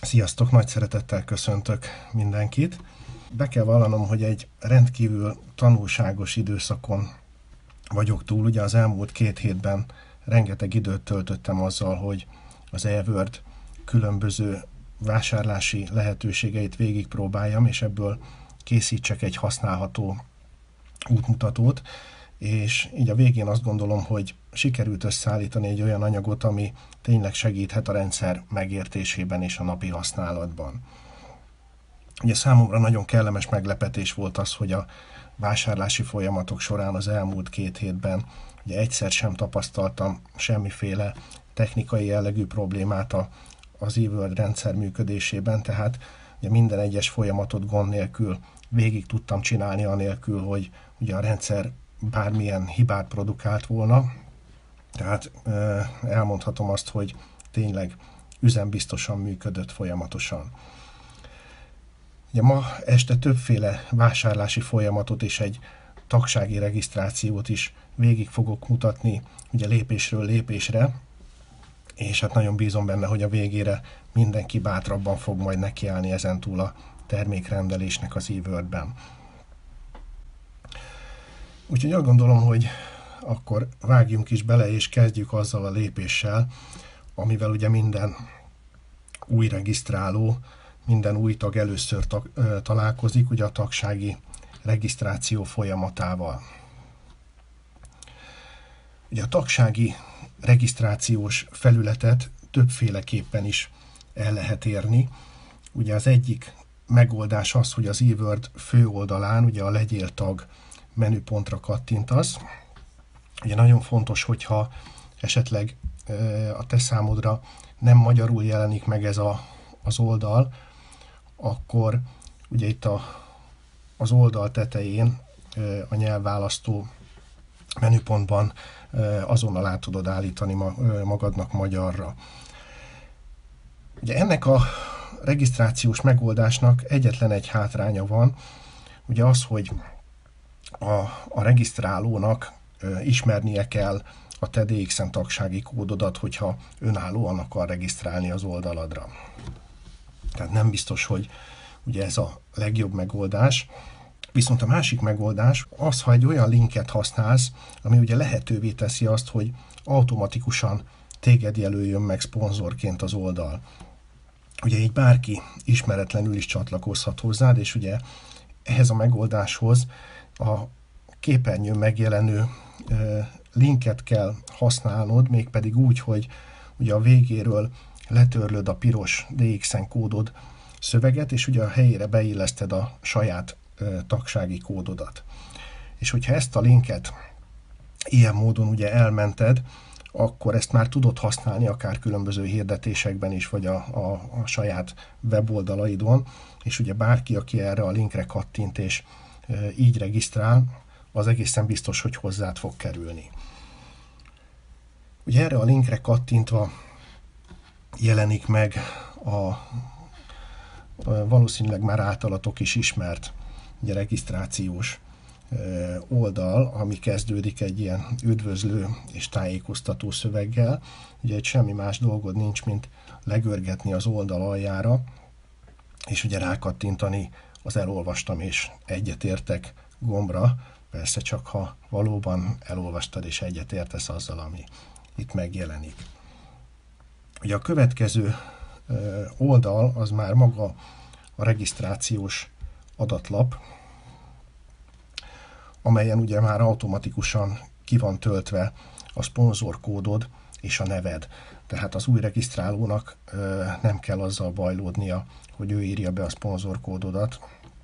Sziasztok, nagy szeretettel köszöntök mindenkit. Be kell vallanom, hogy egy rendkívül tanulságos időszakon vagyok túl. Ugye az elmúlt 2 hétben rengeteg időt töltöttem azzal, hogy az eWorld különböző vásárlási lehetőségeit végigpróbáljam, és ebből készítsek egy használható útmutatót, és így a végén azt gondolom, hogy sikerült összeállítani egy olyan anyagot, ami tényleg segíthet a rendszer megértésében és a napi használatban. Ugye számomra nagyon kellemes meglepetés volt az, hogy a vásárlási folyamatok során az elmúlt 2 hétben ugye egyszer sem tapasztaltam semmiféle technikai jellegű problémát az eWorld rendszer működésében, tehát ugye minden egyes folyamatot gond nélkül végig tudtam csinálni, anélkül, hogy ugye a rendszer bármilyen hibát produkált volna. Tehát elmondhatom azt, hogy tényleg üzembiztosan működött folyamatosan. Ugye ma este többféle vásárlási folyamatot és egy tagsági regisztrációt is végig fogok mutatni, ugye lépésről lépésre, és hát nagyon bízom benne, hogy a végére mindenki bátrabban fog majd nekiállni ezentúl a termékrendelésnek az eWorld-ben. Úgyhogy azt gondolom, hogy akkor vágjunk is bele, és kezdjük azzal a lépéssel, amivel ugye minden új regisztráló, minden új tag először találkozik, ugye a tagsági regisztráció folyamatával. Ugye a tagsági regisztrációs felületet többféleképpen is el lehet érni. Ugye az egyik megoldás az, hogy az eWorld főoldalán ugye a Legyél tag menüpontra kattintasz. Ugye nagyon fontos, hogyha esetleg a te számodra nem magyarul jelenik meg ez az oldal, akkor ugye itt az oldal tetején a nyelvválasztó menüpontban azonnal át tudod állítani magadnak magyarra. Ugye ennek a regisztrációs megoldásnak egyetlen egy hátránya van, ugye az, hogy a regisztrálónak ismernie kell a te DXM tagsági kódodat, hogyha önállóan akar regisztrálni az oldaladra. Tehát nem biztos, hogy ugye ez a legjobb megoldás. Viszont a másik megoldás az, ha egy olyan linket használsz, ami ugye lehetővé teszi azt, hogy automatikusan téged jelöljön meg szponzorként az oldal. Ugye így bárki ismeretlenül is csatlakozhat hozzád, és ugye ehhez a megoldáshoz a képernyőn megjelenő linket kell használnod, mégpedig úgy, hogy ugye a végéről letörlöd a piros DXN kódod szöveget, és ugye a helyére beilleszted a saját tagsági kódodat. És hogyha ezt a linket ilyen módon ugye elmented, akkor ezt már tudod használni akár különböző hirdetésekben is, vagy a saját weboldalaidon, és ugye bárki, aki erre a linkre kattint és így regisztrál, az egészen biztos, hogy hozzád fog kerülni. Ugye erre a linkre kattintva jelenik meg a valószínűleg már általatok is ismert ugye, regisztrációs oldal, ami kezdődik egy ilyen üdvözlő és tájékoztató szöveggel. Ugye egy semmi más dolgod nincs, mint legörgetni az oldal aljára, és ugye rákattintani az elolvastam és egyetértek gombra, persze csak ha valóban elolvastad és egyetértesz azzal, ami itt megjelenik. Ugye a következő oldal az már maga a regisztrációs adatlap, amelyen ugye már automatikusan ki van töltve a szponzorkódod és a neved. Tehát az új regisztrálónak nem kell azzal bajlódnia, hogy ő írja be a szponzorkódodat,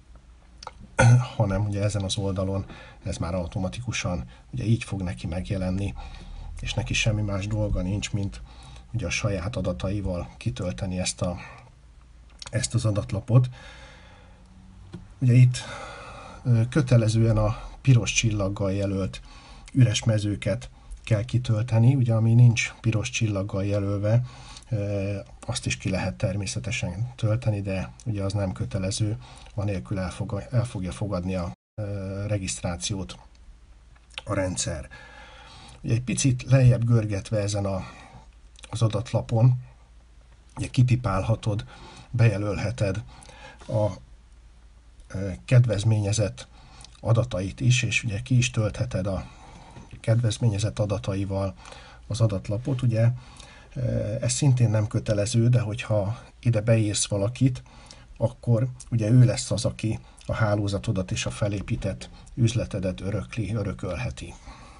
hanem ugye ezen az oldalon ez már automatikusan ugye így fog neki megjelenni, és neki semmi más dolga nincs, mint ugye a saját adataival kitölteni ezt az adatlapot. Ugye itt kötelezően a piros csillaggal jelölt üres mezőket kell kitölteni, ugye ami nincs piros csillaggal jelölve, azt is ki lehet természetesen tölteni, de ugye az nem kötelező, anélkül el fogja fogadni a regisztrációt a rendszer. Ugye egy picit lejjebb görgetve ezen az adatlapon, ugye kipipálhatod bejelölheted a kedvezményezett adatait is, és ugye ki is töltheted a kedvezményezett adataival az adatlapot. Ugye ez szintén nem kötelező, de hogyha ide beírsz valakit, akkor ugye ő lesz az, aki a hálózatodat és a felépített üzletedet örökölheti.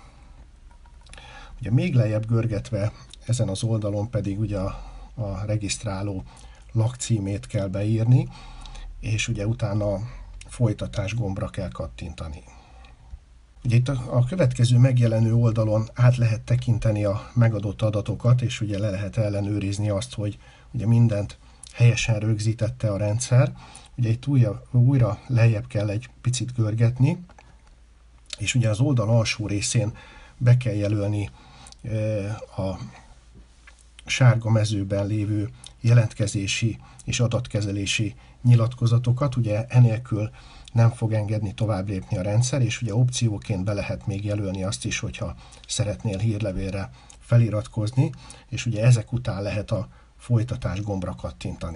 Ugye még lejjebb görgetve ezen az oldalon pedig ugye a regisztráló lakcímét kell beírni, és ugye utána a folytatás gombra kell kattintani. Ugye itt a következő megjelenő oldalon át lehet tekinteni a megadott adatokat, és ugye le lehet ellenőrizni azt, hogy ugye mindent helyesen rögzítette a rendszer. Ugye itt újra lejjebb kell egy picit görgetni, és ugye az oldal alsó részén be kell jelölni a sárga mezőben lévő jelentkezési és adatkezelési nyilatkozatokat. Ugye enélkül nem fog engedni tovább lépni a rendszer, és ugye opcióként be lehet még jelölni azt is, hogyha szeretnél hírlevélre feliratkozni, és ugye ezek után lehet a folytatás gombra kattintani.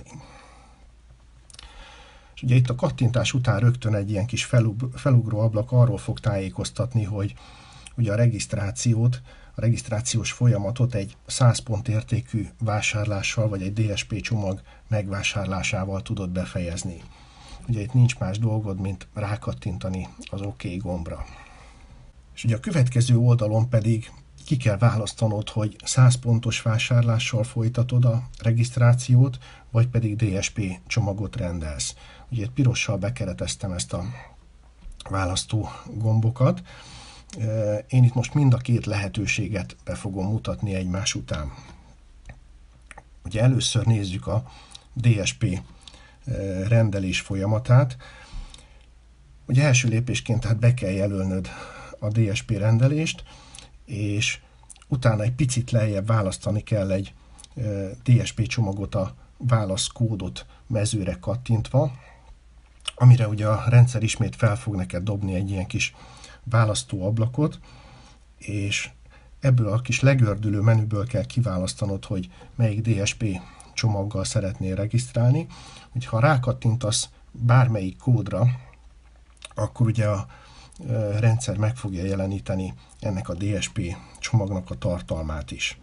És ugye itt a kattintás után rögtön egy ilyen kis felugró ablak arról fog tájékoztatni, hogy ugye a regisztrációs folyamatot egy 100 pont értékű vásárlással, vagy egy DSP csomag megvásárlásával tudod befejezni. Ugye itt nincs más dolgod, mint rákattintani az OK gombra. És ugye a következő oldalon pedig ki kell választanod, hogy 100 pontos vásárlással folytatod a regisztrációt, vagy pedig DSP csomagot rendelsz. Ugye itt pirossal bekereteztem ezt a választó gombokat. Én itt most mind a két lehetőséget be fogom mutatni egymás után. Ugye először nézzük a DSP rendelés folyamatát. Ugye első lépésként tehát be kell jelölnöd a DSP rendelést, és utána egy picit lejjebb választani kell egy DSP csomagot a válaszkódot mezőre kattintva, amire ugye a rendszer ismét fel fog neked dobni egy ilyen kis választó ablakot, és ebből a kis legördülő menüből kell kiválasztanod, hogy melyik DSP csomaggal szeretnél regisztrálni. Úgyhogy ha rákattintasz bármelyik kódra, akkor ugye a rendszer meg fogja jeleníteni ennek a DSP csomagnak a tartalmát is.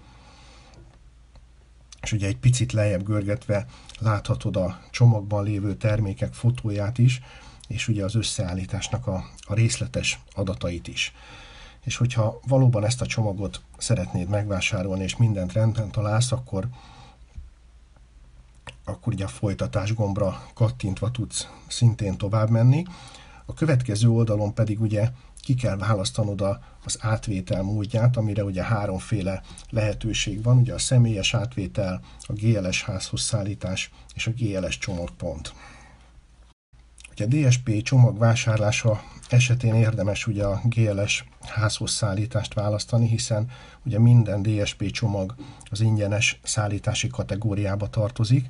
És ugye egy picit lejjebb görgetve láthatod a csomagban lévő termékek fotóját is, és ugye az összeállításnak a részletes adatait is. És hogyha valóban ezt a csomagot szeretnéd megvásárolni, és mindent rendben találsz, akkor ugye a folytatás gombra kattintva tudsz szintén tovább menni. A következő oldalon pedig ugye ki kell választanod az átvétel módját, amire ugye háromféle lehetőség van, ugye a személyes átvétel, a GLS házhoz szállítás és a GLS csomagpont. Ugye a DSP csomag vásárlása esetén érdemes ugye a GLS házhoz szállítást választani, hiszen ugye minden DSP csomag az ingyenes szállítási kategóriába tartozik,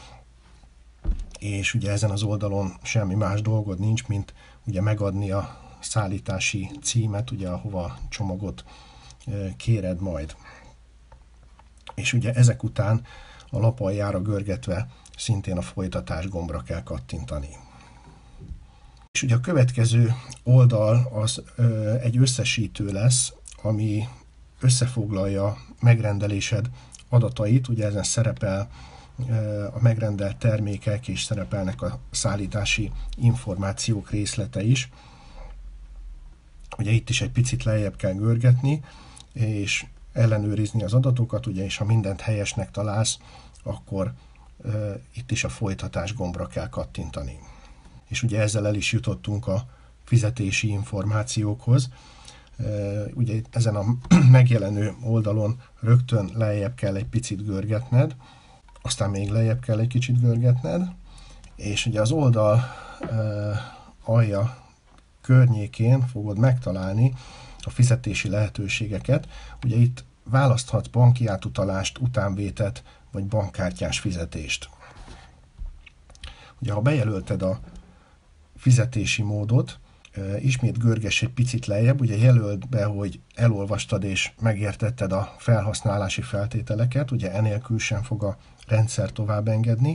és ugye ezen az oldalon semmi más dolgod nincs, mint ugye megadni a szállítási címet, ugye ahova csomagot kéred majd. És ugye ezek után a lap aljára görgetve szintén a folytatás gombra kell kattintani. És ugye a következő oldal az egy összesítő lesz, ami összefoglalja megrendelésed adatait, ugye ezen szerepel a megrendelt termékek, és szerepelnek a szállítási információk részlete is. Ugye itt is egy picit lejjebb kell görgetni, és ellenőrizni az adatokat, ugye, és ha mindent helyesnek találsz, akkor itt is a folytatás gombra kell kattintani. És ugye ezzel el is jutottunk a fizetési információkhoz. Ugye ezen a megjelenő oldalon rögtön lejjebb kell egy picit görgetned, aztán még lejjebb kell egy kicsit görgetned, és ugye az oldal alja környékén fogod megtalálni a fizetési lehetőségeket. Ugye itt választhatsz banki átutalást, utánvételt vagy bankkártyás fizetést. Ugye ha bejelölted a fizetési módot, ismét görgess egy picit lejjebb, ugye jelöld be, hogy elolvastad és megértetted a felhasználási feltételeket, ugye enélkül sem fog a rendszer tovább engedni,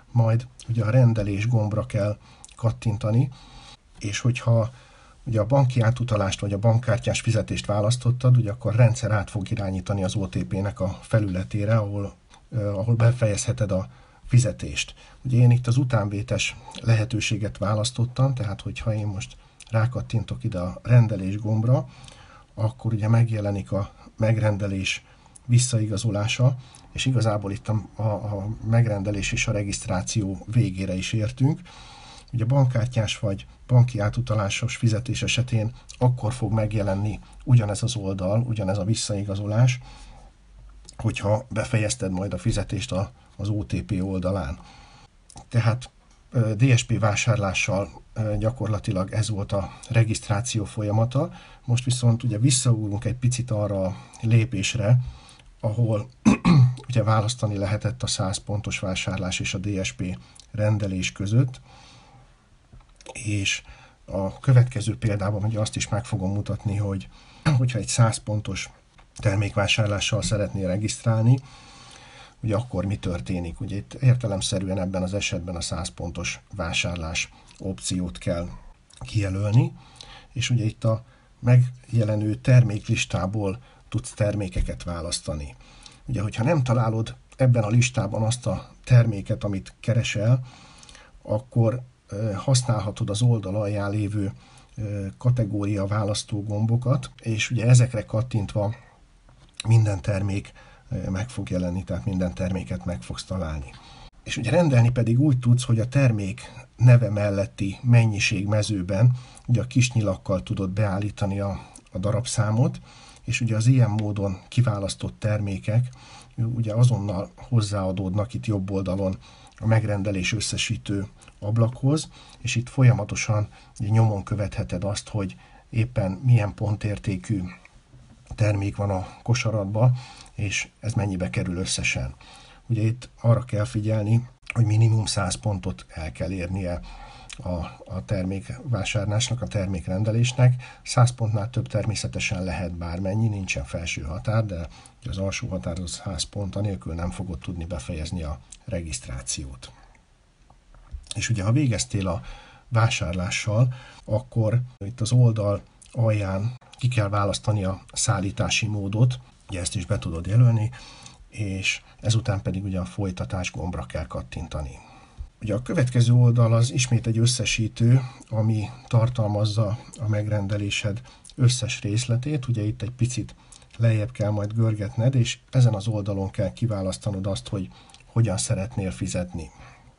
majd ugye a rendelés gombra kell kattintani, és hogyha ugye a banki átutalást vagy a bankkártyás fizetést választottad, ugye akkor a rendszer át fog irányítani az OTP-nek a felületére, ahol befejezheted a fizetést. Ugye én itt az utánvétes lehetőséget választottam, tehát hogyha én most rákattintok ide a rendelés gombra, akkor ugye megjelenik a megrendelés visszaigazolása, és igazából itt a megrendelés és a regisztráció végére is értünk. Ugye bankkártyás vagy banki átutalásos fizetés esetén akkor fog megjelenni ugyanez az oldal, ugyanez a visszaigazolás, hogyha befejezted majd a fizetést az OTP oldalán. Tehát DSP vásárlással gyakorlatilag ez volt a regisztráció folyamata. Most viszont ugye visszaugrunk egy picit arra a lépésre, ahol ugye választani lehetett a 100 pontos vásárlás és a DSP rendelés között, és a következő példában ugye azt is meg fogom mutatni, hogy hogyha egy 100 pontos termékvásárlással szeretnél regisztrálni, ugye akkor mi történik. Ugye itt értelemszerűen ebben az esetben a 100 pontos vásárlás opciót kell kijelölni, és ugye itt a megjelenő terméklistából tudsz termékeket választani. Ugye, hogyha nem találod ebben a listában azt a terméket, amit keresel, akkor használhatod az oldal alján lévő kategória választó gombokat, és ugye ezekre kattintva minden termék meg fog jelenni, tehát minden terméket meg fogsz találni. És ugye rendelni pedig úgy tudsz, hogy a termék neve melletti mennyiség mezőben ugye a kis nyilakkal tudod beállítani a darabszámot, és ugye az ilyen módon kiválasztott termékek ugye azonnal hozzáadódnak itt jobb oldalon a megrendelés összesítő ablakhoz, és itt folyamatosan nyomon követheted azt, hogy éppen milyen pontértékű termék van a kosaratban, és ez mennyibe kerül összesen. Ugye itt arra kell figyelni, hogy minimum 100 pontot el kell érnie a termékvásárlásnak, a termékrendelésnek. 100 pontnál több természetesen lehet bármennyi, nincsen felső határ, de az alsó határ az 100 pont, anélkül nem fogod tudni befejezni a regisztrációt. És ugye, ha végeztél a vásárlással, akkor itt az oldal alján ki kell választani a szállítási módot, ugye ezt is be tudod jelölni, és ezután pedig ugye a folytatás gombra kell kattintani. Ugye a következő oldal az ismét egy összesítő, ami tartalmazza a megrendelésed összes részletét, ugye itt egy picit lejjebb kell majd görgetned, és ezen az oldalon kell kiválasztanod azt, hogy hogyan szeretnél fizetni.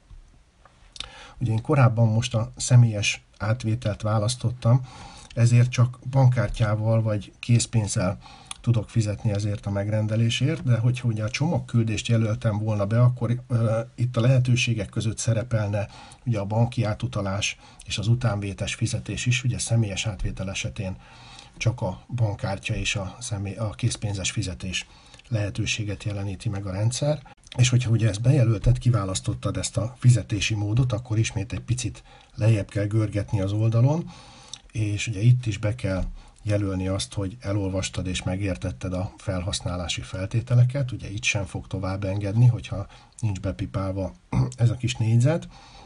Ugye én korábban most a személyes átvételt választottam, ezért csak bankkártyával vagy készpénzzel tudok fizetni ezért a megrendelésért, de hogyha ugye a csomagküldést jelöltem volna be, akkor itt a lehetőségek között szerepelne ugye a banki átutalás és az utánvétes fizetés is, ugye személyes átvétel esetén csak a bankkártya és a készpénzes fizetés lehetőséget jeleníti meg a rendszer. És hogyha ugye ezt bejelölted, kiválasztottad ezt a fizetési módot, akkor ismét egy picit lejjebb kell görgetni az oldalon, és ugye itt is be kell jelölni azt, hogy elolvastad és megértetted a felhasználási feltételeket, ugye itt sem fog tovább engedni, hogyha nincs bepipálva ez a kis négyzet,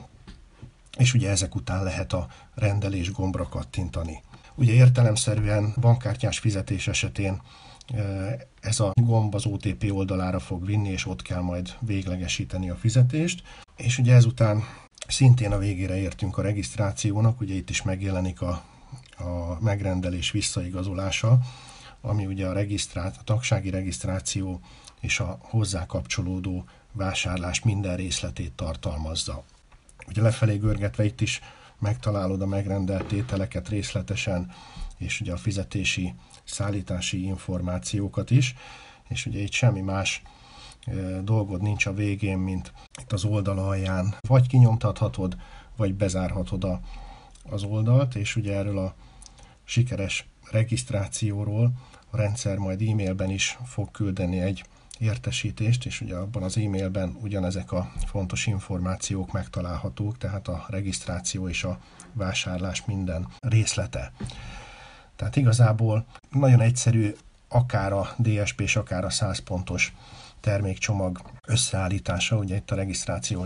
és ugye ezek után lehet a rendelés gombra kattintani. Ugye értelemszerűen bankkártyás fizetés esetén ez a gomb az OTP oldalára fog vinni, és ott kell majd véglegesíteni a fizetést, és ugye ezután szintén a végére értünk a regisztrációnak, ugye itt is megjelenik a megrendelés visszaigazolása, ami ugye a tagsági regisztráció és a hozzá kapcsolódó vásárlás minden részletét tartalmazza. Ugye lefelé görgetve itt is megtalálod a megrendelt tételeket részletesen, és ugye a fizetési, szállítási információkat is, és ugye itt semmi más dolgod nincs a végén, mint itt az oldal alján vagy kinyomtathatod, vagy bezárhatod az oldalt, és ugye erről a sikeres regisztrációról a rendszer majd e-mailben is fog küldeni egy értesítést, és ugye abban az e-mailben ugyanezek a fontos információk megtalálhatók, tehát a regisztráció és a vásárlás minden részlete. Tehát igazából nagyon egyszerű akár a DSP és akár a 100 pontos termékcsomag összeállítása, ugye itt a regisztrációs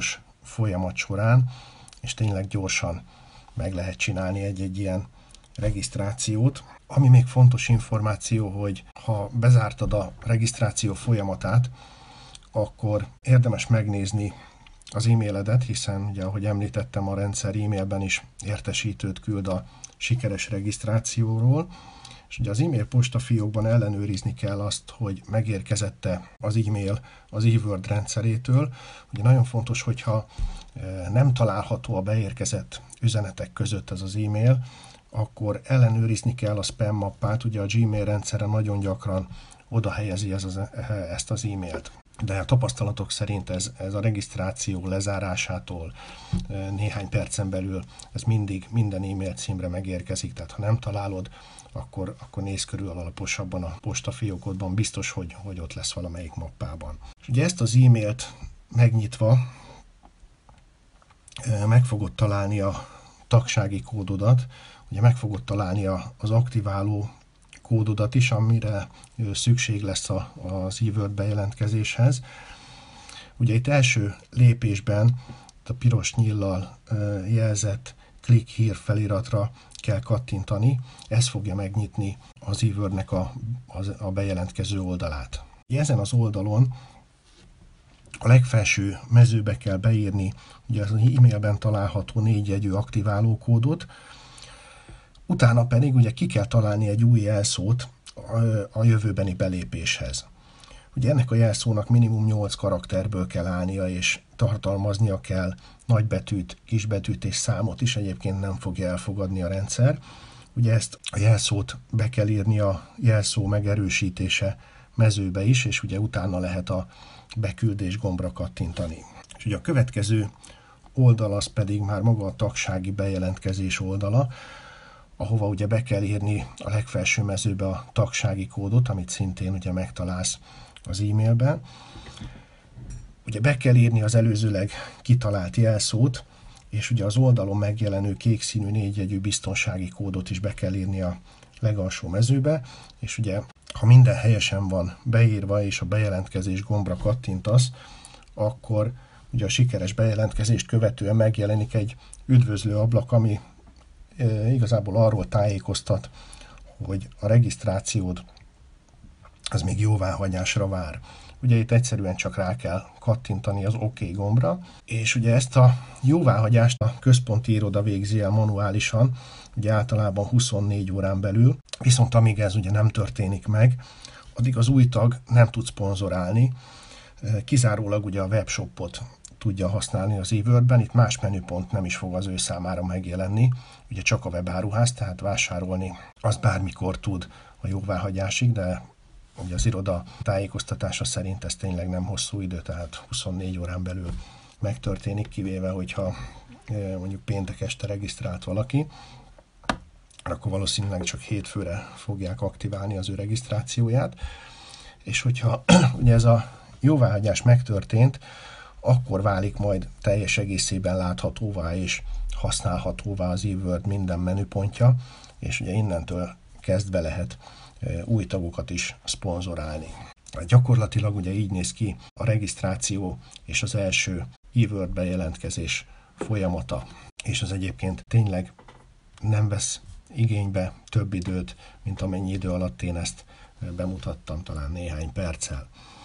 folyamat során, és tényleg gyorsan meg lehet csinálni egy-egy ilyen regisztrációt. Ami még fontos információ, hogy ha bezártad a regisztráció folyamatát, akkor érdemes megnézni az e-mailedet, hiszen ugye, ahogy említettem, a rendszer e-mailben is értesítőt küld a sikeres regisztrációról, és ugye az e-mail postafiókban ellenőrizni kell azt, hogy megérkezette az e-mail az eWord rendszerétől. Ugye nagyon fontos, hogyha nem található a beérkezett üzenetek között ez az e-mail, akkor ellenőrizni kell a spam mappát, ugye a Gmail rendszere nagyon gyakran oda helyezi ezt az e-mailt. De a tapasztalatok szerint ez a regisztráció lezárásától néhány percen belül ez mindig minden e-mail címre megérkezik, tehát ha nem találod, akkor nézz körül alaposabban a postafiókodban, biztos, hogy ott lesz valamelyik mappában. És ugye ezt az e-mailt megnyitva meg fogod találni a tagsági kódodat, ugye meg fogod találni az aktiváló kódodat is, amire szükség lesz az eWord bejelentkezéshez. Ugye itt első lépésben a piros nyíllal jelzett Click Here feliratra kell kattintani, ez fogja megnyitni az eWordnek a bejelentkező oldalát. Ezen az oldalon a legfelső mezőbe kell beírni ugye az e-mailben található 4 jegyű aktiváló kódot, utána pedig ugye ki kell találni egy új jelszót a jövőbeni belépéshez. Ugye ennek a jelszónak minimum 8 karakterből kell állnia, és tartalmaznia kell nagybetűt, kisbetűt és számot is, egyébként nem fogja elfogadni a rendszer. Ugye ezt a jelszót be kell írni a jelszó megerősítése mezőbe is, és ugye utána lehet a beküldés gombra kattintani. És ugye a következő oldal az pedig már maga a tagsági bejelentkezés oldala, ahova ugye be kell írni a legfelső mezőbe a tagsági kódot, amit szintén ugye megtalálsz az e-mailben. Ugye be kell írni az előzőleg kitalált jelszót, és ugye az oldalon megjelenő kék színű 4 jegyű biztonsági kódot is be kell írni a legalsó mezőbe, és ugye ha minden helyesen van beírva, és a bejelentkezés gombra kattintasz, akkor ugye a sikeres bejelentkezést követően megjelenik egy üdvözlő ablak, ami igazából arról tájékoztat, hogy a regisztrációd az még jóváhagyásra vár. Ugye itt egyszerűen csak rá kell kattintani az OK gombra, és ugye ezt a jóváhagyást a központi iroda végzi el manuálisan, ugye általában 24 órán belül, viszont amíg ez ugye nem történik meg, addig az új tag nem tud szponzorálni, kizárólag ugye a webshopot tudja használni az eWordben, itt más menüpont nem is fog az ő számára megjelenni, ugye csak a webáruház, tehát vásárolni az bármikor tud a jóváhagyásig, de ugye az iroda tájékoztatása szerint ez tényleg nem hosszú idő, tehát 24 órán belül megtörténik, kivéve, hogyha mondjuk péntek este regisztrált valaki, akkor valószínűleg csak hétfőre fogják aktiválni az ő regisztrációját, és hogyha ugye ez a jóváhagyás megtörtént, akkor válik majd teljes egészében láthatóvá és használhatóvá az eWord minden menüpontja, és ugye innentől kezdve lehet új tagokat is szponzorálni. Gyakorlatilag ugye így néz ki a regisztráció és az első eWord bejelentkezés folyamata, és az egyébként tényleg nem vesz igénybe több időt, mint amennyi idő alatt én ezt bemutattam, talán néhány perccel.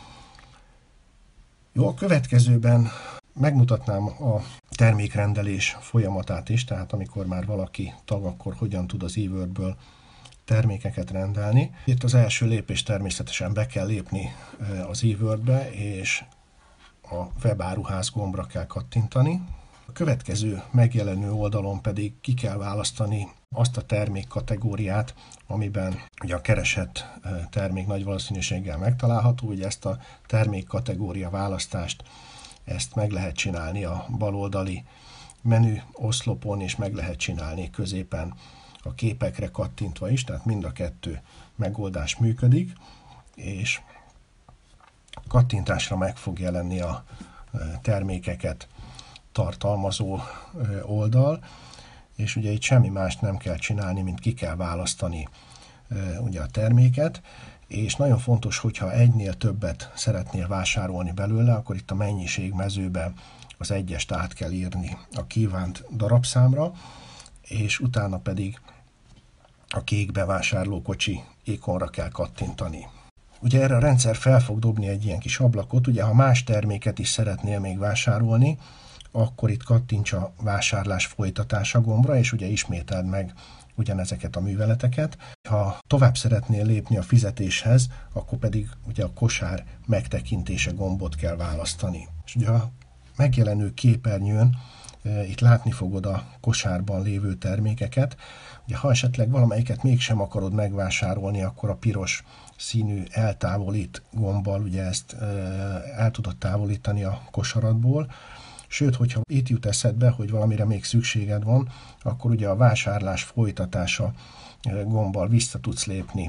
Jó, a következőben megmutatnám a termékrendelés folyamatát is, tehát amikor már valaki tag, akkor hogyan tud az eWordből termékeket rendelni. Itt az első lépés természetesen be kell lépni az eWordbe, és a webáruház gombra kell kattintani. A következő megjelenő oldalon pedig ki kell választani azt a termék kategóriát, amiben ugye a keresett termék nagy valószínűséggel megtalálható. Ugye ezt a termék kategória választást ezt meg lehet csinálni a baloldali menü oszlopon, és meg lehet csinálni középen a képekre kattintva is, tehát mind a kettő megoldás működik, és kattintásra meg fog jelenni a termékeket tartalmazó oldal, és ugye itt semmi mást nem kell csinálni, mint ki kell választani ugye a terméket, és nagyon fontos, hogyha egynél többet szeretnél vásárolni belőle, akkor itt a mennyiség mezőben az egyest át kell írni a kívánt darabszámra, és utána pedig a kék bevásárlókocsi ikonra kell kattintani. Ugye erre a rendszer fel fog dobni egy ilyen kis ablakot, ugye ha más terméket is szeretnél még vásárolni, akkor itt kattints a vásárlás folytatása gombra, és ugye ismételd meg ugyanezeket a műveleteket. Ha tovább szeretnél lépni a fizetéshez, akkor pedig ugye a kosár megtekintése gombot kell választani. És ugye a megjelenő képernyőn itt látni fogod a kosárban lévő termékeket. Ugye, ha esetleg valamelyiket mégsem akarod megvásárolni, akkor a piros színű eltávolít gombbal ugye ezt el tudod távolítani a kosaratból. Sőt, hogyha itt jut eszedbe, hogy valamire még szükséged van, akkor ugye a vásárlás folytatása gombbal vissza tudsz lépni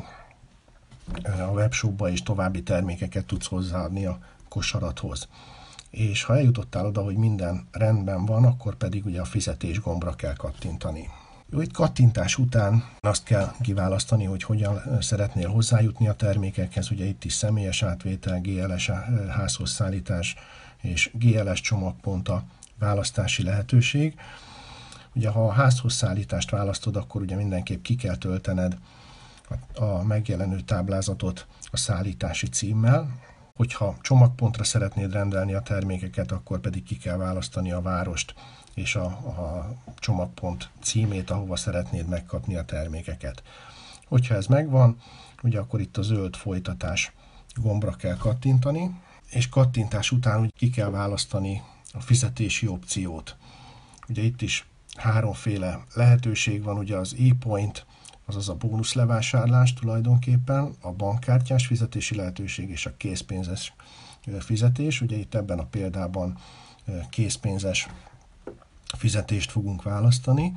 a webshopba, és további termékeket tudsz hozzáadni a kosarathoz. És ha eljutottál oda, hogy minden rendben van, akkor pedig ugye a fizetés gombra kell kattintani. Jó, itt kattintás után azt kell kiválasztani, hogy hogyan szeretnél hozzájutni a termékekhez. Ugye itt is személyes átvétel, GLS házhoz szállítás és GLS csomagpont a választási lehetőség. Ugye ha a házhoz szállítást választod, akkor ugye mindenképp ki kell töltened a megjelenő táblázatot a szállítási címmel. Hogyha csomagpontra szeretnéd rendelni a termékeket, akkor pedig ki kell választani a várost és a csomagpont címét, ahova szeretnéd megkapni a termékeket. Hogyha ez megvan, ugye akkor itt a zöld folytatás gombra kell kattintani, és kattintás után úgy ki kell választani a fizetési opciót. Ugye itt is háromféle lehetőség van, ugye az e-point, azaz a bónuszlevásárlás tulajdonképpen, a bankkártyás fizetési lehetőség és a készpénzes fizetés. Ugye itt ebben a példában készpénzes fizetést fogunk választani.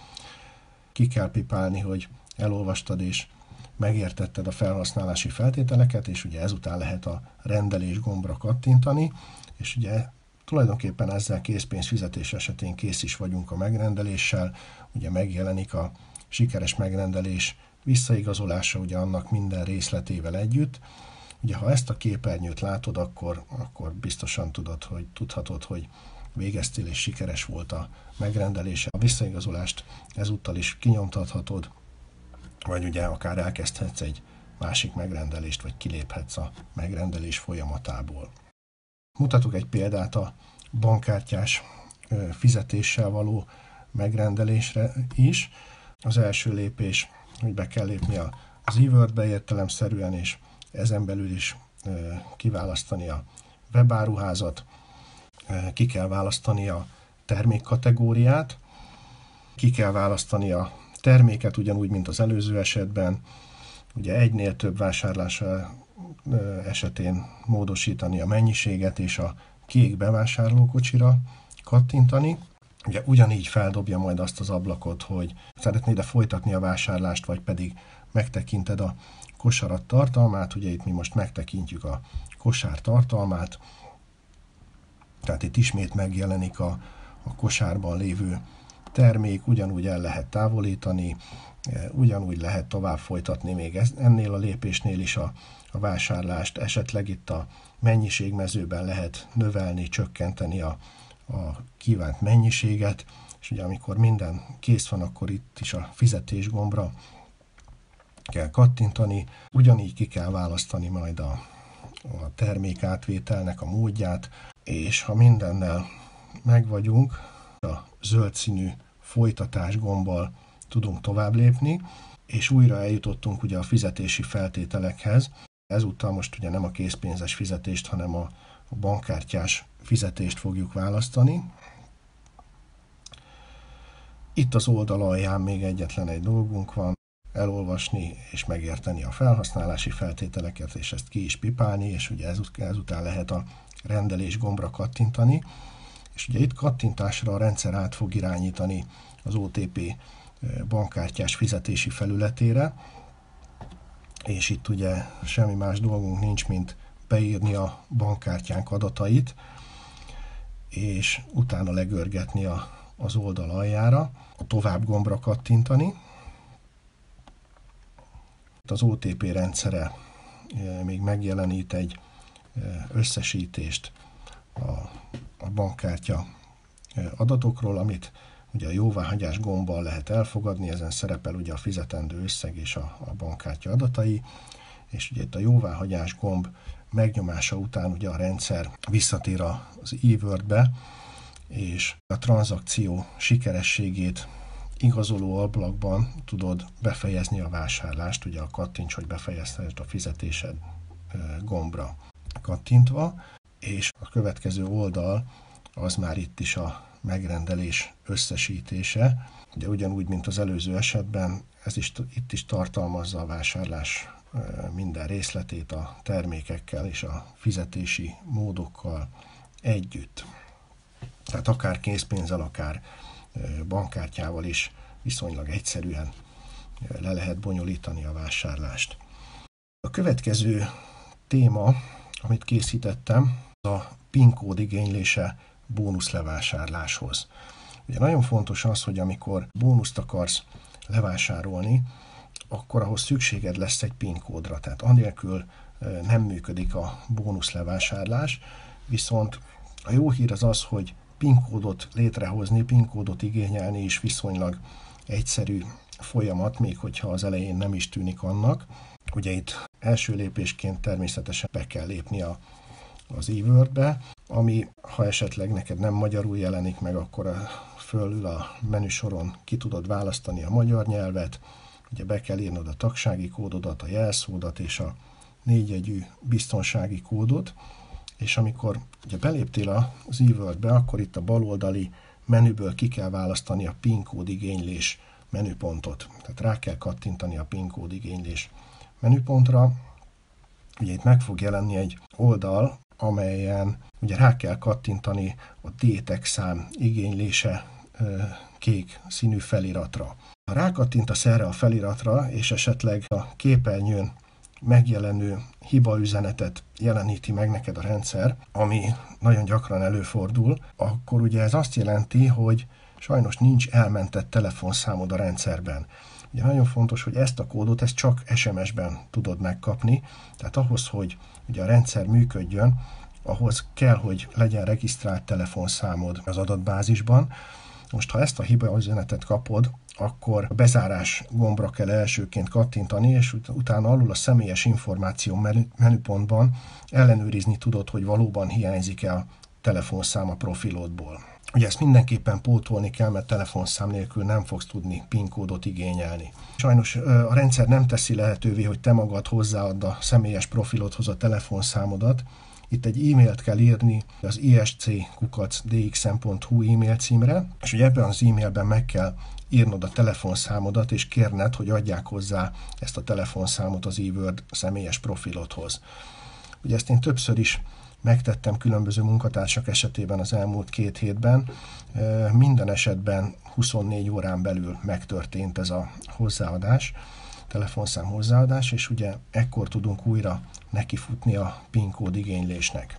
Ki kell pipálni, hogy elolvastad és megértetted a felhasználási feltételeket, és ugye ezután lehet a rendelés gombra kattintani, és ugye tulajdonképpen ezzel készpénzfizetés esetén kész is vagyunk a megrendeléssel, ugye megjelenik a sikeres megrendelés visszaigazolása ugye annak minden részletével együtt. Ugye ha ezt a képernyőt látod, akkor biztosan tudhatod, hogy végeztél és sikeres volt a megrendelése. A visszaigazolást ezúttal is kinyomtathatod, vagy ugye akár elkezdhetsz egy másik megrendelést, vagy kiléphetsz a megrendelés folyamatából. Mutatok egy példát a bankkártyás fizetéssel való megrendelésre is. Az első lépés, hogy be kell lépni az eWordbe értelemszerűen, és ezen belül is kiválasztani a webáruházat, ki kell választani a termékkategóriát, ki kell választani a terméket, ugyanúgy, mint az előző esetben, ugye egynél több vásárlás esetén módosítani a mennyiséget, és a kék bevásárlókocsira kattintani. Ugye ugyanígy feldobja majd azt az ablakot, hogy szeretnéd-e folytatni a vásárlást, vagy pedig megtekinted a kosarat tartalmát. Ugye itt mi most megtekintjük a kosár tartalmát, tehát itt ismét megjelenik a kosárban lévő termék, ugyanúgy el lehet távolítani, ugyanúgy lehet tovább folytatni még ennél a lépésnél is a vásárlást, esetleg itt a mennyiségmezőben lehet növelni, csökkenteni a kívánt mennyiséget, és ugye amikor minden kész van, akkor itt is a fizetés gombra kell kattintani, ugyanígy ki kell választani majd a termékátvételnek a módját, és ha mindennel megvagyunk, a zöld színű folytatás gombbal tudunk tovább lépni, és újra eljutottunk ugye a fizetési feltételekhez. Ezúttal most ugye nem a készpénzes fizetést, hanem a bankkártyás fizetést fogjuk választani. Itt az oldal alján még egyetlen egy dolgunk van, elolvasni és megérteni a felhasználási feltételeket, és ezt ki is pipálni, és ugye ezután lehet a rendelés gombra kattintani, és ugye itt kattintásra a rendszer át fog irányítani az OTP bankkártyás fizetési felületére, és itt ugye semmi más dolgunk nincs, mint beírni a bankkártyánk adatait, és utána legörgetni az oldal aljára, a tovább gombra kattintani. Az OTP rendszere még megjelenít egy összesítést a bankkártya adatokról, amit ugye a jóváhagyás gombbal lehet elfogadni, ezen szerepel ugye a fizetendő összeg és a bankkártya adatai, és ugye itt a jóváhagyás gomb megnyomása után ugye a rendszer visszatér az eWord-be, és a tranzakció sikerességét igazoló ablakban tudod befejezni a vásárlást, ugye a kattints, hogy befejezheted a fizetésed gombra kattintva, és a következő oldal az már itt is a megrendelés összesítése. Ugye ugyanúgy, mint az előző esetben, itt is tartalmazza a vásárlás minden részletét a termékekkel és a fizetési módokkal együtt. Tehát akár készpénzzel, akár bankkártyával is viszonylag egyszerűen le lehet bonyolítani a vásárlást. A következő téma, amit készítettem, a PIN kód igénylése bónuszlevásárláshoz. Ugye nagyon fontos az, hogy amikor bónuszt akarsz levásárolni, akkor ahhoz szükséged lesz egy PIN kódra, tehát anélkül nem működik a bónuszlevásárlás, viszont a jó hír az az, hogy PIN kódot létrehozni, PIN kódot igényelni is viszonylag egyszerű folyamat, még hogyha az elején nem is tűnik annak. Ugye itt első lépésként természetesen be kell lépni az eWord-be, ami, ha esetleg neked nem magyarul jelenik meg, akkor fölül a menüsoron ki tudod választani a magyar nyelvet, ugye be kell írnod a tagsági kódodat, a jelszódat és a 4 jegyű biztonsági kódot, és amikor ugye beléptél az eWord-be, akkor itt a baloldali menüből ki kell választani a PIN kód igénylés menüpontot. Tehát rá kell kattintani a PIN kód igénylés menüpontra. Ugye itt meg fog jelenni egy oldal, amelyen ugye rá kell kattintani a DTEC szám igénylése kék színű feliratra. Ha rákattintasz erre a feliratra, és esetleg a képernyőn megjelenő hibaüzenetet jeleníti meg neked a rendszer, ami nagyon gyakran előfordul, akkor ugye ez azt jelenti, hogy sajnos nincs elmentett telefonszámod a rendszerben. Ugye nagyon fontos, hogy ezt a kódot csak SMS-ben tudod megkapni, tehát ahhoz, hogy ugye a rendszer működjön, ahhoz kell, hogy legyen regisztrált telefonszámod az adatbázisban. Most, ha ezt a hibaüzenetet kapod, akkor a bezárás gombra kell elsőként kattintani, és utána alul a személyes információ menüpontban ellenőrizni tudod, hogy valóban hiányzik-e a telefonszám a profilodból. Ugye ezt mindenképpen pótolni kell, mert telefonszám nélkül nem fogsz tudni PIN kódot igényelni. Sajnos a rendszer nem teszi lehetővé, hogy te magad hozzáadd a személyes profilodhoz a telefonszámodat. Itt egy e-mailt kell írni az isc@dxm.hu e-mail címre, és ugye ebben az e-mailben meg kell írnod a telefonszámodat, és kérned, hogy adják hozzá ezt a telefonszámot az eWord személyes profilodhoz. Ugye ezt én többször is megtettem különböző munkatársak esetében az elmúlt 2 hétben. Minden esetben 24 órán belül megtörtént ez a hozzáadás, telefonszám hozzáadás, és ugye ekkor tudunk újra nekifutni a PIN kód igénylésnek.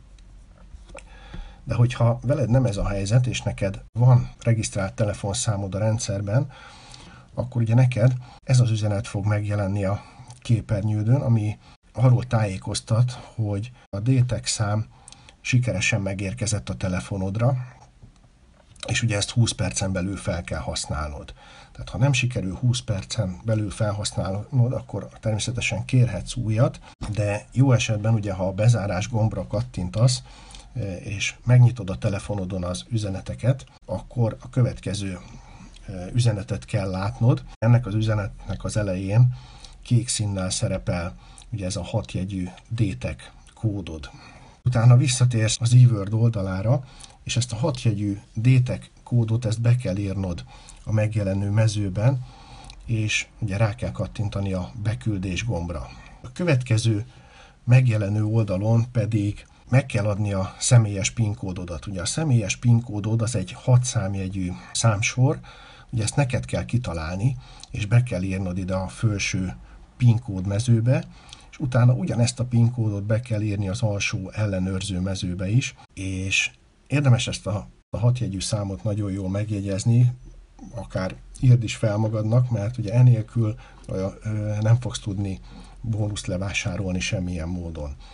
De hogyha veled nem ez a helyzet, és neked van regisztrált telefonszámod a rendszerben, akkor ugye neked ez az üzenet fog megjelenni a képernyődön, ami arról tájékoztat, hogy a DTEC szám sikeresen megérkezett a telefonodra, és ugye ezt 20 percen belül fel kell használnod. Tehát ha nem sikerül 20 percen belül felhasználnod, akkor természetesen kérhetsz újat, de jó esetben ugye, ha a bezárás gombra kattintasz, és megnyitod a telefonodon az üzeneteket, akkor a következő üzenetet kell látnod. Ennek az üzenetnek az elején kék színnel szerepel ugye ez a 6 jegyű DTEC kódod. Utána visszatérsz az eWord oldalára, és ezt a 6 jegyű DTEC kódot ezt be kell írnod a megjelenő mezőben, és ugye rá kell kattintani a beküldés gombra. A következő megjelenő oldalon pedig meg kell adni a személyes PIN kódodat. Ugye a személyes PIN kódod az egy 6 számjegyű számsor, ugye ezt neked kell kitalálni, és be kell írnod ide a felső PIN kód mezőbe, és utána ugyanezt a PIN kódot be kell írni az alsó ellenőrző mezőbe is, és érdemes ezt a 6 jegyű számot nagyon jól megjegyezni, akár írd is fel magadnak, mert ugye enélkül nem fogsz tudni bónuszt levásárolni semmilyen módon.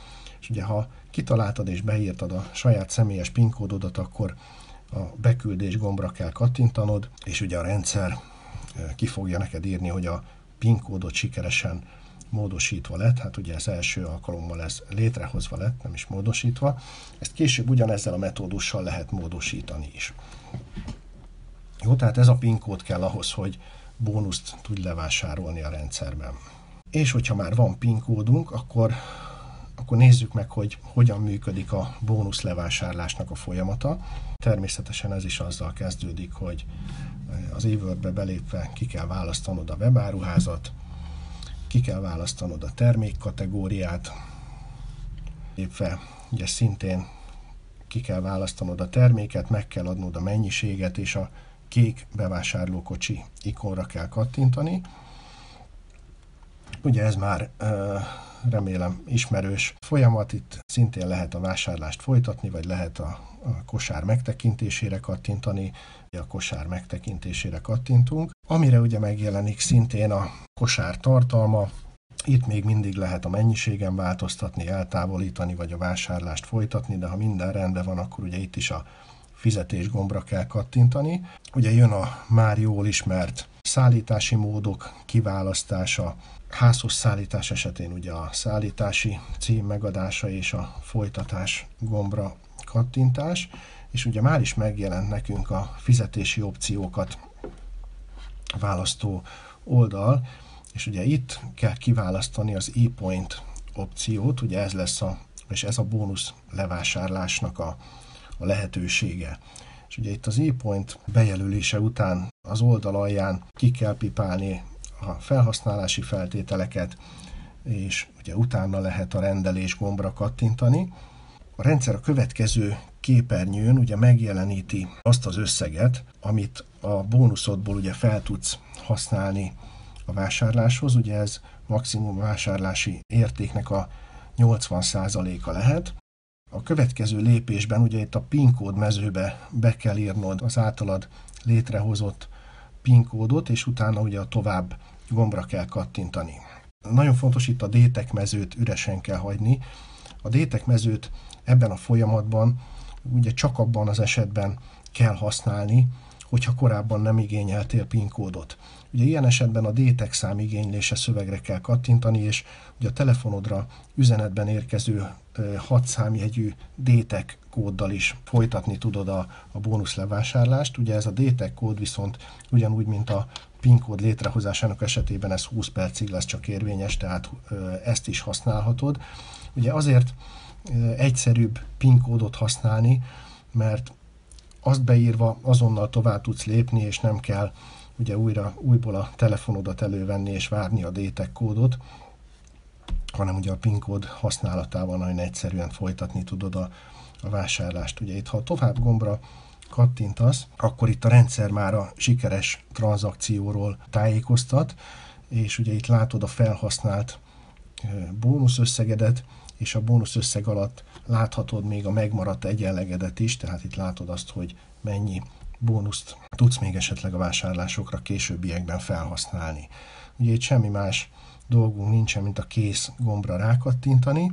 És ugye ha kitaláltad és beírtad a saját személyes PIN kódodat, akkor a beküldés gombra kell kattintanod, és ugye a rendszer ki fogja neked írni, hogy a PIN kódot sikeresen módosítva lett, hát ugye ez első alkalommal ez létrehozva lett, nem is módosítva. Ezt később ugyanezzel a metódussal lehet módosítani is. Jó, tehát ez a PIN kód kell ahhoz, hogy bónuszt tudj levásárolni a rendszerben. És hogyha már van PIN kódunk, akkor nézzük meg, hogy hogyan működik a bónusz levásárlásnak a folyamata. Természetesen ez is azzal kezdődik, hogy az eWordbe belépve ki kell választanod a webáruházat, ki kell választanod a termékkategóriát, lépve ugye szintén ki kell választanod a terméket, meg kell adnod a mennyiséget, és a kék bevásárlókocsi ikonra kell kattintani. Ugye ez már remélem ismerős folyamat, itt szintén lehet a vásárlást folytatni, vagy lehet a kosár megtekintésére kattintani, a kosár megtekintésére kattintunk, amire ugye megjelenik szintén a kosár tartalma. Itt még mindig lehet a mennyiségen változtatni, eltávolítani, vagy a vásárlást folytatni, de ha minden rendben van, akkor ugye itt is a fizetés gombra kell kattintani. Ugye jön a már jól ismert szállítási módok kiválasztása, házhoz szállítás esetén ugye a szállítási cím megadása és a folytatás gombra kattintás, és ugye már is megjelent nekünk a fizetési opciókat választó oldal, és ugye itt kell kiválasztani az ePoint opciót, ugye ez lesz ez a bónusz levásárlásnak a lehetősége. És ugye itt az ePoint bejelölése után az oldal alján ki kell pipálni a felhasználási feltételeket, és ugye utána lehet a rendelés gombra kattintani. A rendszer a következő képernyőn ugye megjeleníti azt az összeget, amit a bónuszodból ugye fel tudsz használni a vásárláshoz. Ugye ez maximum vásárlási értéknek a 80%-a lehet. A következő lépésben ugye itt a PIN kód mezőbe be kell írnod az általad létrehozott PIN kódot, és utána ugye a tovább gombra kell kattintani. Nagyon fontos, itt a DTEC mezőt üresen kell hagyni. A DTEC mezőt ebben a folyamatban ugye csak abban az esetben kell használni, hogyha korábban nem igényeltél PIN kódot. Ugye ilyen esetben a DTEC szám igénylése szövegre kell kattintani, és ugye a telefonodra üzenetben érkező 6 számjegyű DTEC kóddal is folytatni tudod a bónusz levásárlást. Ugye ez a DTEC kód viszont ugyanúgy, mint a PIN kód létrehozásának esetében ez 20 percig lesz csak érvényes, tehát ezt is használhatod. Ugye azért egyszerűbb PIN kódot használni, mert azt beírva azonnal tovább tudsz lépni, és nem kell ugye újból a telefonodat elővenni és várni a DTEC kódot, hanem ugye a PIN kód használatával nagyon egyszerűen folytatni tudod a vásárlást. Ugye itt, ha a tovább gombra kattintasz, akkor itt a rendszer már a sikeres tranzakcióról tájékoztat, és ugye itt látod a felhasznált bónuszösszegedet, és a bónuszösszeg alatt láthatod még a megmaradt egyenlegedet is, tehát itt látod azt, hogy mennyi bónuszt tudsz még esetleg a vásárlásokra későbbiekben felhasználni. Ugye itt semmi más dolgunk nincsen, mint a kész gombra rákattintani,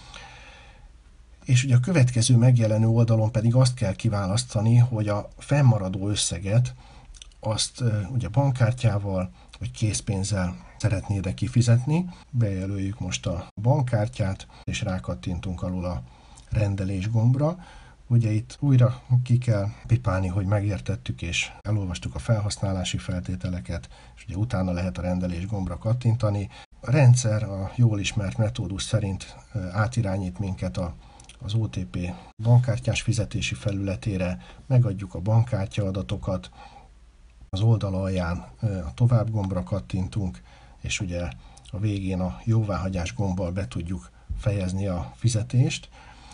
és ugye a következő megjelenő oldalon pedig azt kell kiválasztani, hogy a fennmaradó összeget azt ugye bankkártyával vagy készpénzzel szeretnéd kifizetni. Bejelöljük most a bankkártyát, és rákattintunk alul a rendelés gombra. Ugye itt újra ki kell pipálni, hogy megértettük és elolvastuk a felhasználási feltételeket, és ugye utána lehet a rendelés gombra kattintani. A rendszer a jól ismert metódus szerint átirányít minket az OTP bankkártyás fizetési felületére, megadjuk a bankkártya adatokat, az oldal alján a tovább gombra kattintunk, és ugye a végén a jóváhagyás gombbal be tudjuk fejezni a fizetést,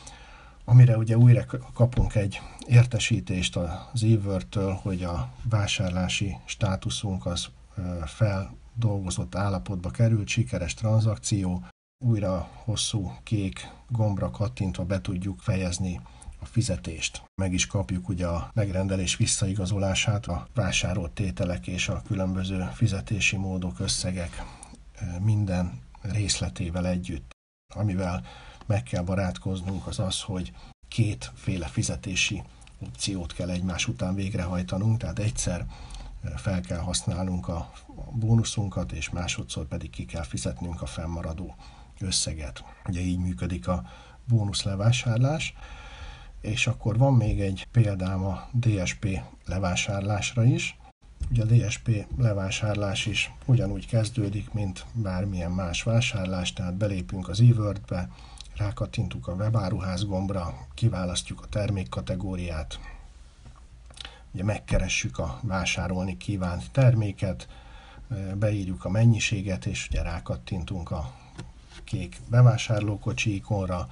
amire ugye újra kapunk egy értesítést az eWord-től, hogy a vásárlási státuszunk az feldolgozott állapotba került, sikeres tranzakció, újra hosszú kék gombra kattintva be tudjuk fejezni a fizetést. Meg is kapjuk ugye a megrendelés visszaigazolását, a vásárolt tételek és a különböző fizetési módok, összegek minden részletével együtt, amivel meg kell barátkoznunk, az az, hogy kétféle fizetési opciót kell egymás után végrehajtanunk, tehát egyszer fel kell használnunk a bónuszunkat, és másodszor pedig ki kell fizetnünk a fennmaradó összeget. Ugye így működik a bónuszlevásárlás, és akkor van még egy példám a DSP levásárlásra is. Ugye a DSP levásárlás is ugyanúgy kezdődik, mint bármilyen más vásárlás, tehát belépünk az eWord-be, rákattintunk a webáruház gombra, kiválasztjuk a termékkategóriát, ugye megkeressük a vásárolni kívánt terméket, beírjuk a mennyiséget, és ugye rákattintunk a kék bevásárlókocsi ikonra,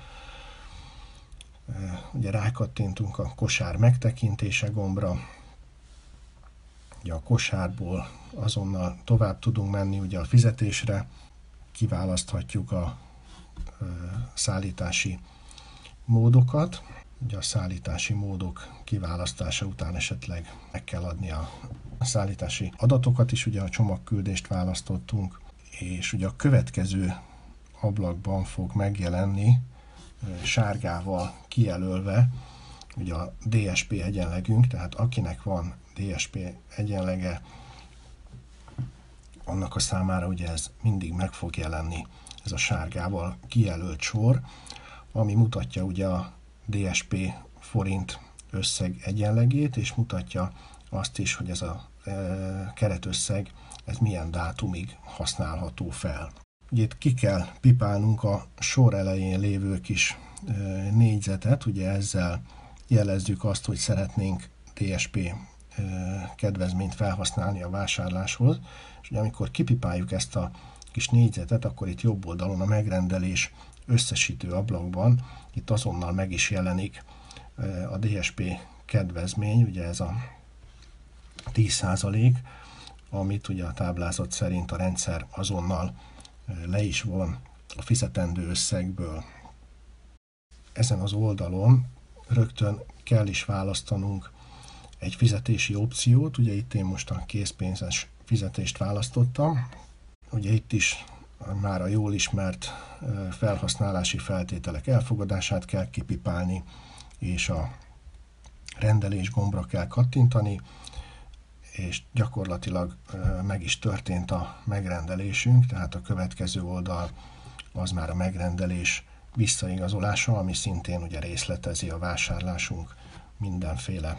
ugye rákattintunk a kosár megtekintése gombra, ugye a kosárból azonnal tovább tudunk menni ugye a fizetésre, kiválaszthatjuk a szállítási módokat. Ugye a szállítási módok kiválasztása után esetleg meg kell adni a szállítási adatokat is, ugye a csomagküldést választottunk, és ugye a következő ablakban fog megjelenni sárgával kijelölve ugye a DSP egyenlegünk, tehát akinek van DSP egyenlege, annak a számára ugye ez mindig meg fog jelenni, ez a sárgával kijelölt sor, ami mutatja ugye a DSP forint összeg egyenlegét, és mutatja azt is, hogy ez a keretösszeg ez milyen dátumig használható fel. Ugye itt ki kell pipálnunk a sor elején lévő kis négyzetet, ugye ezzel jelezzük azt, hogy szeretnénk DSP kedvezményt felhasználni a vásárláshoz, és ugye amikor kipipáljuk ezt a kis négyzetet, akkor itt jobb oldalon a megrendelés összesítő ablakban itt azonnal meg is jelenik a DSP kedvezmény, ugye ez a 10%, amit ugye a táblázat szerint a rendszer azonnal le is von a fizetendő összegből. Ezen az oldalon rögtön kell is választanunk egy fizetési opciót, ugye itt én most a készpénzes fizetést választottam. Ugye itt is már a jól ismert felhasználási feltételek elfogadását kell kipipálni, és a rendelés gombra kell kattintani, és gyakorlatilag meg is történt a megrendelésünk, tehát a következő oldal az már a megrendelés visszaigazolása, ami szintén ugye részletezi a vásárlásunk mindenféle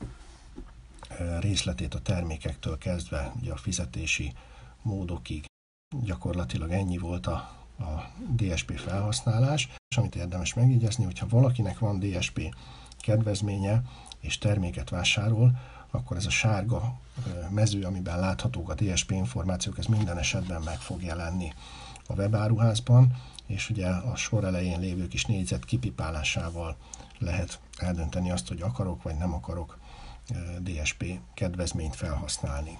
részletét a termékektől kezdve ugye a fizetési módokig. Gyakorlatilag ennyi volt a DSP felhasználás, és amit érdemes megjegyezni, hogyha valakinek van DSP kedvezménye és terméket vásárol, akkor ez a sárga mező, amiben láthatók a DSP információk, ez minden esetben meg fog jelenni a webáruházban, és ugye a sor elején lévő kis négyzet kipipálásával lehet eldönteni azt, hogy akarok vagy nem akarok DSP kedvezményt felhasználni.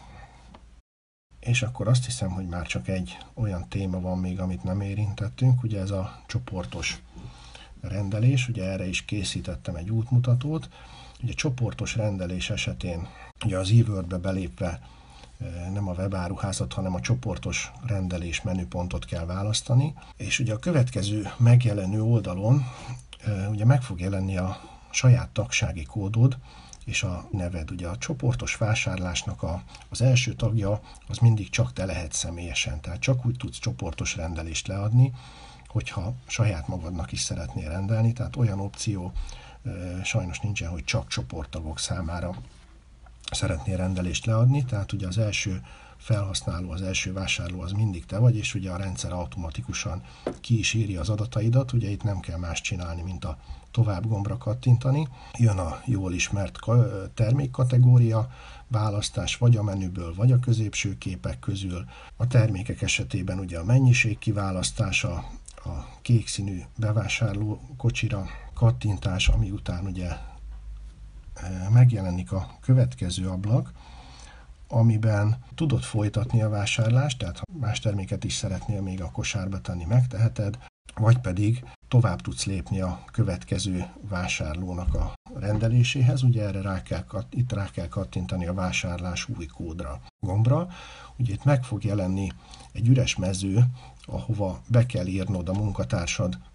És akkor azt hiszem, hogy már csak egy olyan téma van még, amit nem érintettünk, ugye ez a csoportos rendelés, ugye erre is készítettem egy útmutatót. Ugye csoportos rendelés esetén ugye az eWord-be belépve nem a webáruházat, hanem a csoportos rendelés menüpontot kell választani, és ugye a következő megjelenő oldalon ugye meg fog jelenni a saját tagsági kódod és a neved. Ugye a csoportos vásárlásnak az első tagja az mindig csak te lehet személyesen, tehát csak úgy tudsz csoportos rendelést leadni, hogyha saját magadnak is szeretnél rendelni, tehát olyan opció sajnos nincsen, hogy csak csoporttagok számára szeretnél rendelést leadni, tehát ugye az első felhasználó, az első vásárló az mindig te vagy, és ugye a rendszer automatikusan ki is írja az adataidat, ugye itt nem kell más csinálni, mint a tovább gombra kattintani. Jön a jól ismert termékkategória választás, vagy a menüből, vagy a középső képek közül. A termékek esetében ugye a mennyiség kiválasztása, a kék színű bevásárló kocsira kattintás, ami után ugye megjelenik a következő ablak, amiben tudod folytatni a vásárlást, tehát ha más terméket is szeretnél még a kosárba tenni, megteheted, vagy pedig tovább tudsz lépni a következő vásárlónak a rendeléséhez, ugye erre itt rá kell kattintani a vásárlás új kódra gombra. Ugye itt meg fog jelenni egy üres mező, ahova be kell írnod a munkatársad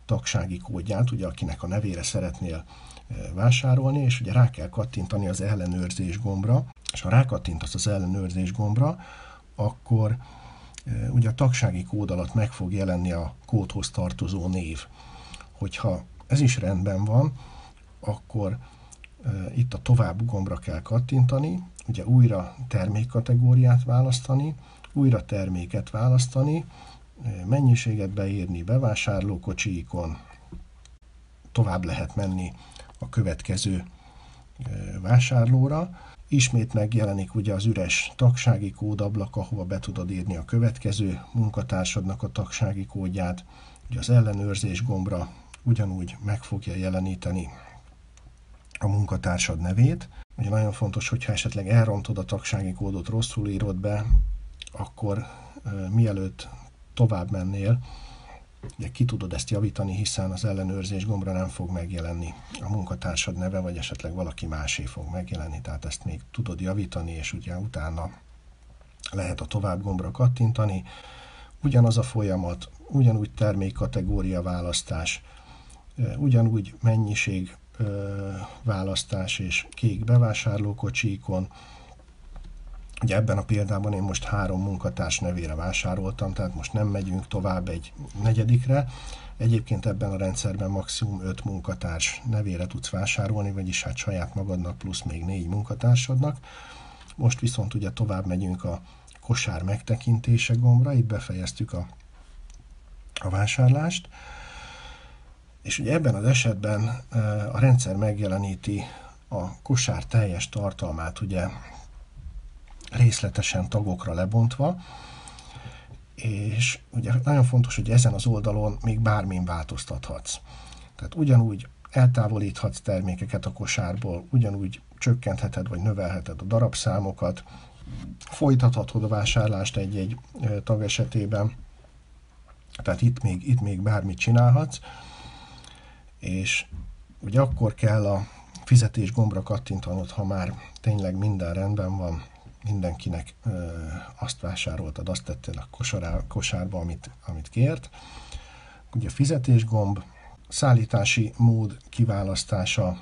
tagsági kódját, ugye akinek a nevére szeretnél vásárolni, és ugye rá kell kattintani az ellenőrzés gombra, és ha rákattintasz az ellenőrzés gombra, akkor ugye a tagsági kód alatt meg fog jelenni a kódhoz tartozó név. Hogyha ez is rendben van, akkor itt a tovább gombra kell kattintani, ugye újra termékkategóriát választani, újra terméket választani, mennyiséget beírni, bevásárlókocsi ikon, tovább lehet menni a következő vásárlóra. Ismét megjelenik ugye az üres tagsági kódablak, ahova be tudod írni a következő munkatársadnak a tagsági kódját. Ugye az ellenőrzés gombra ugyanúgy meg fogja jeleníteni a munkatársad nevét. Ugye nagyon fontos, hogyha esetleg elrontod a tagsági kódot, rosszul írod be, akkor mielőtt tovább mennél, ugye ki tudod ezt javítani, hiszen az ellenőrzés gombra nem fog megjelenni a munkatársad neve, vagy esetleg valaki másé fog megjelenni, tehát ezt még tudod javítani, és ugye utána lehet a tovább gombra kattintani. Ugyanaz a folyamat, ugyanúgy termékkategória választás, ugyanúgy mennyiség választás és kék bevásárlókocsi ikon. Ugye ebben a példában én most 3 munkatárs nevére vásároltam, tehát most nem megyünk tovább egy negyedikre. Egyébként ebben a rendszerben maximum 5 munkatárs nevére tudsz vásárolni, vagyis hát saját magadnak plusz még 4 munkatársadnak. Most viszont ugye tovább megyünk a kosár megtekintése gombra, itt befejeztük a vásárlást. És ugye ebben az esetben a rendszer megjeleníti a kosár teljes tartalmát, ugye részletesen tagokra lebontva, és ugye nagyon fontos, hogy ezen az oldalon még bármin változtathatsz. Tehát ugyanúgy eltávolíthatsz termékeket a kosárból, ugyanúgy csökkentheted vagy növelheted a darabszámokat, folytathatod a vásárlást egy-egy tag esetében, tehát itt még bármit csinálhatsz, és ugye akkor kell a fizetés gombra kattintanod, ha már tényleg minden rendben van, mindenkinek azt vásároltad, azt tettél a kosárba, amit kért. Ugye a fizetés gomb, szállítási mód kiválasztása,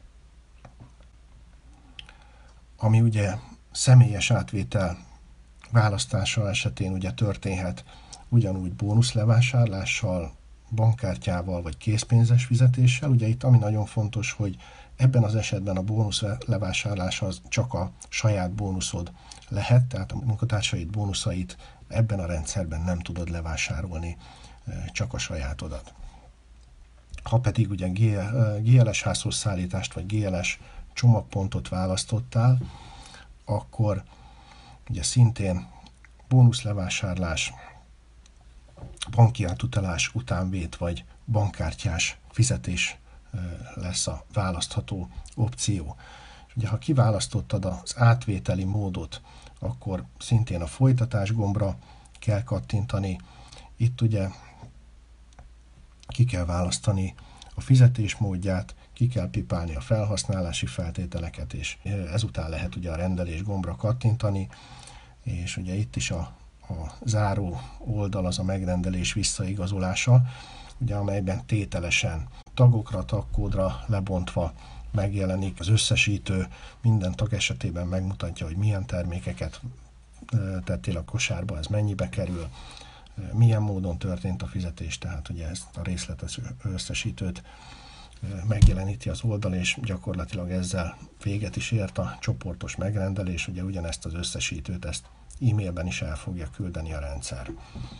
ami ugye személyes átvétel választása esetén ugye történhet ugyanúgy bónuszlevásárlással, bankkártyával vagy készpénzes fizetéssel. Ugye itt ami nagyon fontos, hogy ebben az esetben a bónusz levásárlás az csak a saját bónuszod lehet, tehát a munkatársaid bónuszait ebben a rendszerben nem tudod levásárolni, csak a sajátodat. Ha pedig ugye GLS házhoz szállítást vagy GLS csomagpontot választottál, akkor ugye szintén bónuszlevásárlás, banki átutalás, utánvét vagy bankkártyás fizetés lesz a választható opció. És ugye, ha kiválasztottad az átvételi módot, akkor szintén a folytatás gombra kell kattintani. Itt ugye ki kell választani a fizetés módját, ki kell pipálni a felhasználási feltételeket, és ezután lehet ugye a rendelés gombra kattintani, és ugye itt is a záró oldal az a megrendelés visszaigazolása, ugye amelyben tételesen tagokra, tagkódra lebontva megjelenik az összesítő, minden tag esetében megmutatja, hogy milyen termékeket tettél a kosárba, ez mennyibe kerül, milyen módon történt a fizetés, tehát ugye ezt a részletes összesítőt megjeleníti az oldal, és gyakorlatilag ezzel véget is ért a csoportos megrendelés, ugye ugyanezt az összesítőt, ezt e-mailben is el fogja küldeni a rendszer.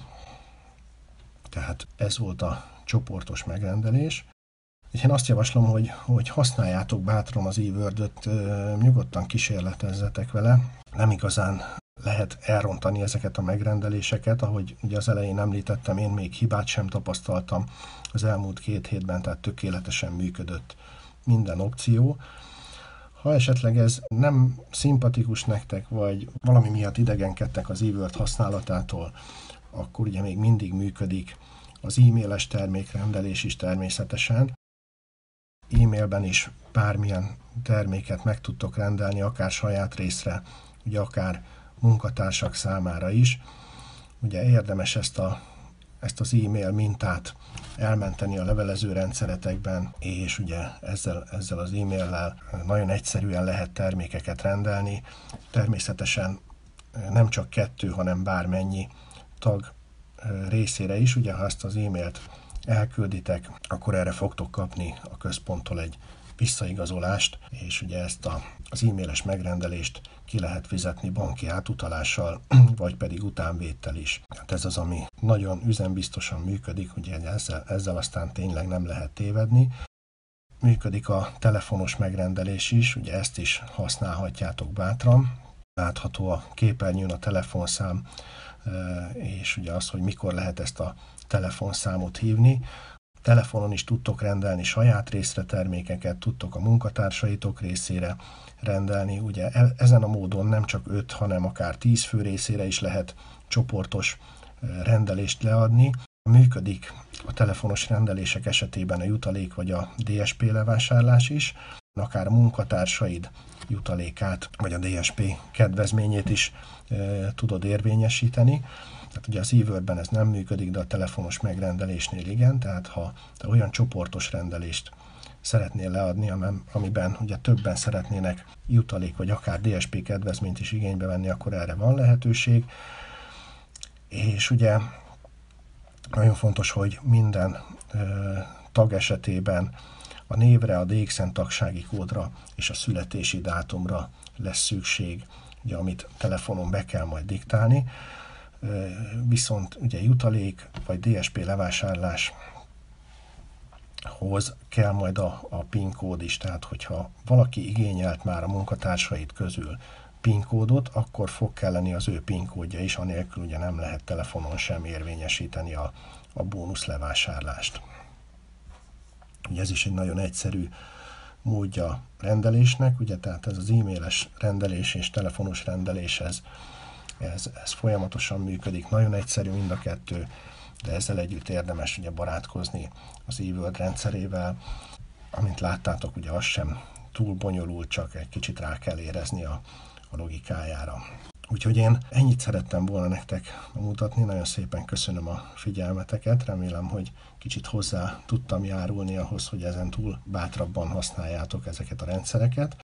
Tehát ez volt a csoportos megrendelés. Én azt javaslom, hogy használjátok bátran az eWord-öt, nyugodtan kísérletezzetek vele. Nem igazán lehet elrontani ezeket a megrendeléseket, ahogy ugye az elején említettem, én még hibát sem tapasztaltam az elmúlt 2 hétben, tehát tökéletesen működött minden opció. Ha esetleg ez nem szimpatikus nektek, vagy valami miatt idegenkedtek az eWord használatától, akkor ugye még mindig működik az e-mailes termékrendelés is természetesen. E-mailben is bármilyen terméket meg tudtok rendelni, akár saját részre, ugye akár munkatársak számára is. Ugye érdemes ezt a ezt az e-mail mintát elmenteni a levelező rendszeretekben, és ugye ezzel az e-maillel nagyon egyszerűen lehet termékeket rendelni. Természetesen nem csak 2, hanem bármennyi tag részére is. Ugye ha ezt az e-mailt elkülditek, akkor erre fogtok kapni a központtól egy visszaigazolást, és ugye ezt az e-mailes megrendelést ki lehet fizetni banki átutalással, vagy pedig utánvéttel is. Hát ez az, ami nagyon üzembiztosan működik, ugye ezzel aztán tényleg nem lehet tévedni. Működik a telefonos megrendelés is, ugye ezt is használhatjátok bátran. Látható a képernyőn a telefonszám, és ugye az, hogy mikor lehet ezt a telefonszámot hívni. Telefonon is tudtok rendelni saját részre termékeket, tudtok a munkatársaitok részére rendelni. Ugye ezen a módon nem csak 5, hanem akár 10 fő részére is lehet csoportos rendelést leadni. Működik a telefonos rendelések esetében a jutalék vagy a DSP levásárlás is, akár a munkatársaid jutalékát vagy a DSP kedvezményét is tudod érvényesíteni. Tehát ugye az e-Wordben ez nem működik, de a telefonos megrendelésnél igen, tehát ha te olyan csoportos rendelést szeretnél leadni, amiben ugye többen szeretnének jutalék vagy akár DSP kedvezményt is igénybe venni, akkor erre van lehetőség. És ugye nagyon fontos, hogy minden tag esetében a névre, a DXN tagsági kódra és a születési dátumra lesz szükség, ugye, amit telefonon be kell majd diktálni. Viszont ugye jutalék vagy DSP levásárláshoz kell majd a PIN kód is, tehát hogyha valaki igényelt már a munkatársait közül PIN kódot, akkor fog kelleni az ő PIN kódja is, anélkül ugye nem lehet telefonon sem érvényesíteni a bónusz levásárlást. Ugye ez is egy nagyon egyszerű módja rendelésnek, ugye tehát ez az e-mailes rendelés és telefonos rendelés, ez folyamatosan működik, nagyon egyszerű mind a kettő, de ezzel együtt érdemes ugye barátkozni az e-Word rendszerével. Amint láttátok, ugye az sem túl bonyolult, csak egy kicsit rá kell érezni a logikájára. Úgyhogy én ennyit szerettem volna nektek mutatni, nagyon szépen köszönöm a figyelmeteket, remélem, hogy kicsit hozzá tudtam járulni ahhoz, hogy ezen túl bátrabban használjátok ezeket a rendszereket.